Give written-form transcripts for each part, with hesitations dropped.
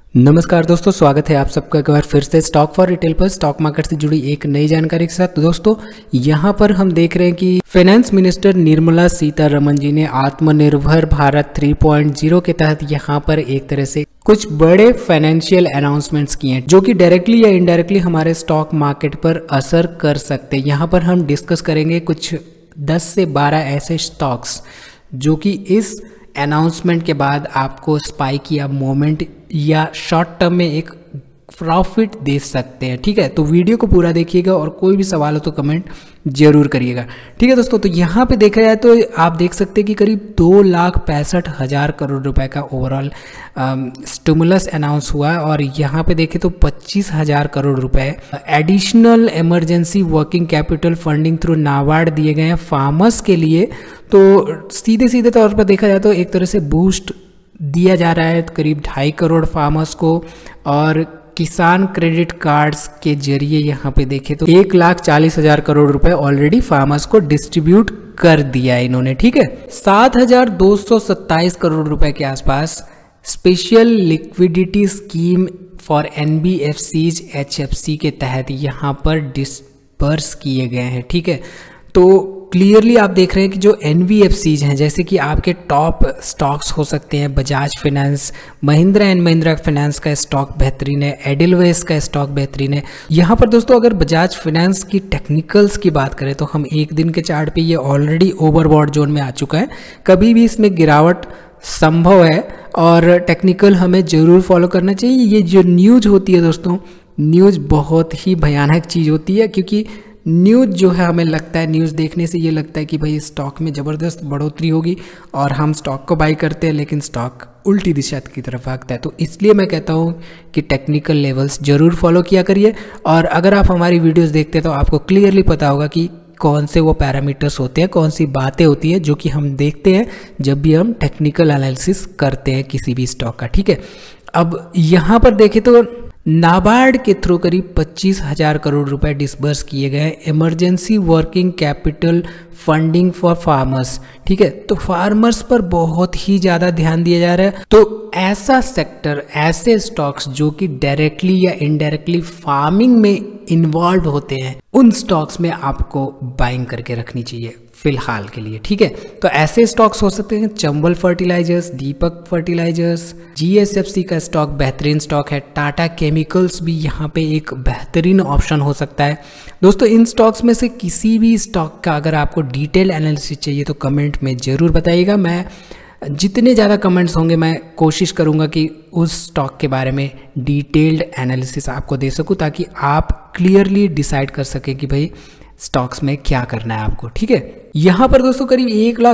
नमस्कार दोस्तों, स्वागत है आप सबका एक बार फिर से स्टॉक फॉर रिटेल पर स्टॉक मार्केट से जुड़ी एक नई जानकारी के साथ। तो दोस्तों यहाँ पर हम देख रहे हैं कि फाइनेंस मिनिस्टर निर्मला सीतारमण जी ने आत्मनिर्भर भारत 3.0 के तहत यहाँ पर एक तरह से कुछ बड़े फाइनेंशियल अनाउंसमेंट्स किए हैं जो कि डायरेक्टली या इनडायरेक्टली हमारे स्टॉक मार्केट पर असर कर सकते हैं। यहाँ पर हम डिस्कस करेंगे कुछ 10 से 12 ऐसे स्टॉक्स जो कि इस अनाउंसमेंट के बाद आपको स्पाइक या मोमेंट या शॉर्ट टर्म में एक प्रॉफिट दे सकते हैं। ठीक है, तो वीडियो को पूरा देखिएगा और कोई भी सवाल हो तो कमेंट जरूर करिएगा। ठीक है दोस्तों, तो यहाँ पे देखा जाए तो आप देख सकते हैं कि करीब 2,65,000 करोड़ रुपए का ओवरऑल स्टिमुलस अनाउंस हुआ है और यहाँ पे देखें तो 25,000 करोड़ रुपए additional emergency working capital funding through NABARD दिए गए हैं फार्मर्स के लिए। तो सीधे सीधे तौर पर देखा जाए तो एक तरह से बूस्ट दिया जा रहा है करीब 2.5 करोड़ फार्मर्स को, और किसान क्रेडिट कार्ड्स के जरिए यहाँ पे देखें तो 1,40,000 करोड़ रुपए ऑलरेडी फार्मर्स को डिस्ट्रीब्यूट कर दिया है इन्होंने। ठीक है, 7,227 करोड़ रुपए के आसपास special liquidity scheme for NBFCs HFC के तहत यहाँ पर डिस्पर्स किए गए हैं। ठीक है, तो क्लियरली आप देख रहे हैं कि जो NBFCs हैं, जैसे कि आपके टॉप स्टॉक्स हो सकते हैं Bajaj finance, Mahindra and Mahindra finance का स्टॉक बेहतरीन है, एडिलवेस का स्टॉक बेहतरीन है। यहाँ पर दोस्तों अगर बजाज फाइनेंस की टेक्निकल्स की बात करें तो हम एक दिन के चार्ट पे ये ऑलरेडी ओवरबॉट जोन में आ चुका है, कभी भी इसमें गिरावट संभव है और टेक्निकल हमें जरूर फॉलो करना चाहिए। ये जो न्यूज होती है दोस्तों, न्यूज बहुत ही भयानक चीज़ होती है, क्योंकि न्यूज़ जो है हमें लगता है, न्यूज़ देखने से ये लगता है कि भाई स्टॉक में ज़बरदस्त बढ़ोतरी होगी और हम स्टॉक को बाई करते हैं, लेकिन स्टॉक उल्टी दिशा की तरफ भागता है। तो इसलिए मैं कहता हूँ कि टेक्निकल लेवल्स ज़रूर फॉलो किया करिए, और अगर आप हमारी वीडियोस देखते हैं तो आपको क्लियरली पता होगा कि कौन से वो पैरामीटर्स होते हैं, कौन सी बातें होती हैं जो कि हम देखते हैं जब भी हम टेक्निकल एनालिसिस करते हैं किसी भी स्टॉक का। ठीक है, अब यहाँ पर देखें तो नाबार्ड के थ्रू करीब 25,000 करोड़ रुपए डिसबर्स किए गए emergency working capital funding for farmers. ठीक है, तो फार्मर्स पर बहुत ही ज़्यादा ध्यान दिया जा रहा है। तो ऐसा सेक्टर, ऐसे स्टॉक्स जो कि डायरेक्टली या इनडायरेक्टली फार्मिंग में इन्वॉल्व होते हैं, उन स्टॉक्स में आपको बाइंग करके रखनी चाहिए फिलहाल के लिए। ठीक है, तो ऐसे स्टॉक्स हो सकते हैं Chambal fertilisers, Deepak fertilisers, GSFC का स्टॉक बेहतरीन स्टॉक है, टाटा केमिकल्स भी यहाँ पे एक बेहतरीन ऑप्शन हो सकता है। दोस्तों इन स्टॉक्स में से किसी भी स्टॉक का अगर आपको डिटेल एनालिसिस चाहिए तो कमेंट में ज़रूर बताइएगा। मैं जितने ज़्यादा कमेंट्स होंगे मैं कोशिश करूँगा कि उस स्टॉक के बारे में डिटेल्ड एनालिसिस आपको दे सकूँ, ताकि आप क्लियरली डिसाइड कर सकें कि भाई स्टॉक्स में क्या करना है आपको। ठीक है, यहाँ पर दोस्तों करीब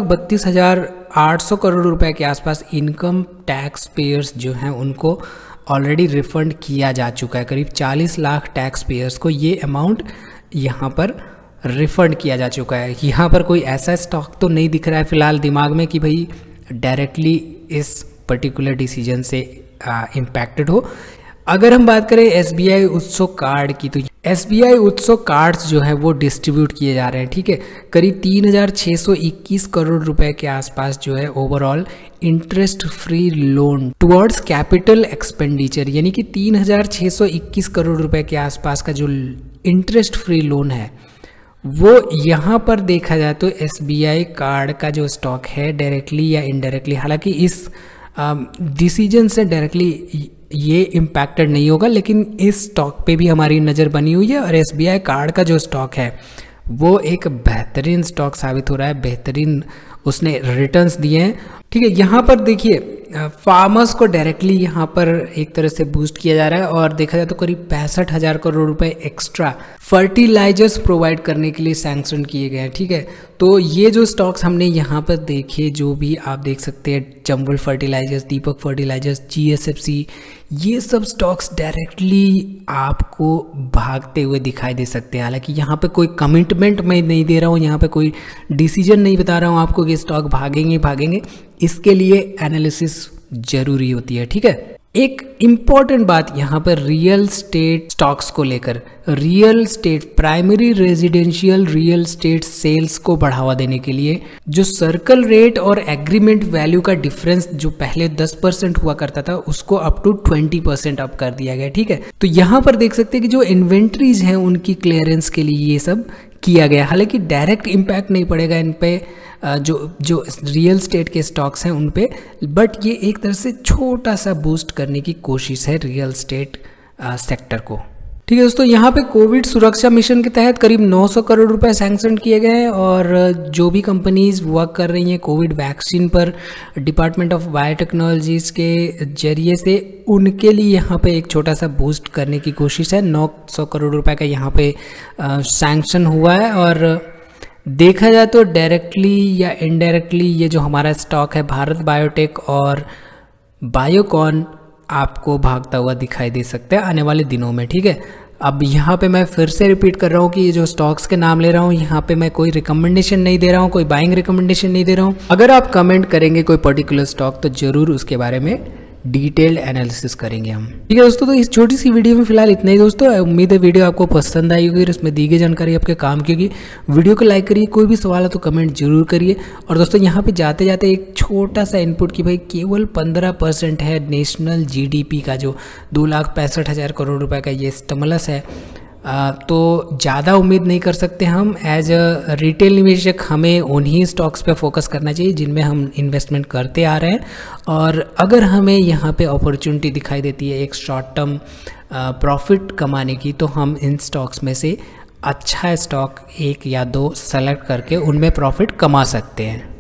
1,32,800 करोड़ रुपए के आसपास इनकम टैक्स पेयर्स जो हैं उनको ऑलरेडी रिफंड किया जा चुका है। करीब 40 लाख टैक्स पेयर्स को ये अमाउंट यहाँ पर रिफंड किया जा चुका है। यहाँ पर कोई ऐसा स्टॉक तो नहीं दिख रहा है फिलहाल दिमाग में कि भाई डायरेक्टली इस पर्टिकुलर डिसीजन से इम्पैक्टेड हो। अगर हम बात करें SBI उत्सव कार्ड की, तो SBI उत्सव कार्ड्स जो है वो डिस्ट्रीब्यूट किए जा रहे हैं। ठीक है, करीब 3,621 करोड़ रुपए के आसपास जो है overall interest free loan towards capital expenditure, यानी कि 3,621 करोड़ रुपए के आसपास का जो इंटरेस्ट फ्री लोन है वो यहाँ पर देखा जाए तो SBI कार्ड का जो स्टॉक है डायरेक्टली या इनडायरेक्टली, हालांकि इस डिसीजन से डायरेक्टली ये इम्पैक्टेड नहीं होगा, लेकिन इस स्टॉक पे भी हमारी नज़र बनी हुई है और SBI कार्ड का जो स्टॉक है वो एक बेहतरीन स्टॉक साबित हो रहा है, बेहतरीन उसने रिटर्न्स दिए हैं। ठीक है, यहाँ पर देखिए फार्मर्स को डायरेक्टली यहाँ पर एक तरह से बूस्ट किया जा रहा है और देखा जाए तो करीब 65,000 करोड़ रुपए एक्स्ट्रा फर्टिलाइजर्स प्रोवाइड करने के लिए सैंक्शन किए गए हैं। ठीक है, तो ये जो स्टॉक्स हमने यहाँ पर देखे, जो भी आप देख सकते हैं Chambal fertilisers, Deepak fertilisers, GSFC, ये सब स्टॉक्स डायरेक्टली आपको भागते हुए दिखाई दे सकते हैं। हालांकि यहाँ पे कोई कमिटमेंट मैं नहीं दे रहा हूँ, यहाँ पे कोई डिसीजन नहीं बता रहा हूँ आपको कि स्टॉक भागेंगे, इसके लिए एनालिसिस जरूरी होती है। ठीक है, एक इम्पॉर्टेंट बात यहाँ पर रियल स्टेट स्टॉक्स को लेकर, real estate primary residential real estate sales को बढ़ावा देने के लिए जो सर्कल रेट और एग्रीमेंट वैल्यू का डिफरेंस जो पहले 10% हुआ करता था उसको अप टू 20% अप कर दिया गया। ठीक है, तो यहाँ पर देख सकते हैं कि जो इन्वेंट्रीज हैं उनकी क्लियरेंस के लिए ये सब किया गया। हालांकि डायरेक्ट इम्पैक्ट नहीं पड़ेगा इन पे जो रियल स्टेट के स्टॉक्स हैं उन पे, बट ये एक तरह से छोटा सा बूस्ट करने की कोशिश है रियल स्टेट सेक्टर को। ठीक है दोस्तों, यहाँ पे कोविड सुरक्षा मिशन के तहत करीब 900 करोड़ रुपए सैंक्शन किए गए हैं और जो भी कंपनीज वर्क कर रही हैं कोविड वैक्सीन पर डिपार्टमेंट ऑफ बायोटेक्नोलॉजीज के जरिए से, उनके लिए यहाँ पे एक छोटा सा बूस्ट करने की कोशिश है। 900 करोड़ रुपए का यहाँ पे सैंक्शन हुआ है और देखा जाए तो डायरेक्टली या इनडायरेक्टली ये जो हमारा स्टॉक है भारत बायोटेक और बायोकॉन आपको भागता हुआ दिखाई दे सकता है आने वाले दिनों में। ठीक है, अब यहाँ पे मैं फिर से रिपीट कर रहा हूँ कि ये जो स्टॉक्स के नाम ले रहा हूँ यहाँ पे मैं कोई रिकमेंडेशन नहीं दे रहा हूँ, कोई बाइंग रिकमेंडेशन नहीं दे रहा हूँ। अगर आप कमेंट करेंगे कोई पर्टिकुलर स्टॉक तो जरूर उसके बारे में डिटेल्ड एनालिसिस करेंगे हम। ठीक है दोस्तों, तो इस छोटी सी वीडियो में फिलहाल इतना ही दोस्तों। उम्मीद है वीडियो आपको पसंद आई होगी और इसमें दी गई जानकारी आपके काम की होगी। वीडियो को लाइक करिए, कोई भी सवाल है तो कमेंट जरूर करिए। और दोस्तों यहाँ पे जाते जाते एक छोटा सा इनपुट कि भाई केवल 15% है नेशनल GDP का, जो 2,65,000 करोड़ रुपए का ये स्टिमुलस है, तो ज़्यादा उम्मीद नहीं कर सकते हम। एज अ रिटेल निवेशक हमें उन्हीं स्टॉक्स पे फोकस करना चाहिए जिनमें हम इन्वेस्टमेंट करते आ रहे हैं। और अगर हमें यहाँ पे अपॉर्चुनिटी दिखाई देती है एक शॉर्ट टर्म प्रॉफिट कमाने की, तो हम इन स्टॉक्स में से अच्छा स्टॉक 1 या 2 सेलेक्ट करके उनमें प्रॉफिट कमा सकते हैं।